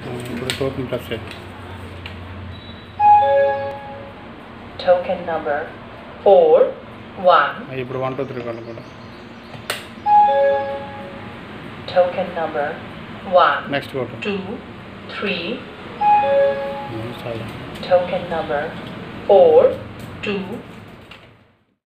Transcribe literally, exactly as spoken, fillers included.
ఇప్పుడు token press చేయండి. Token number four one. ఇప్పుడు వన్ టూ త్రీ కొట్టు కూడా. Token number one. నెక్స్ట్ కొట్టు. two three. చాలా. Token number four two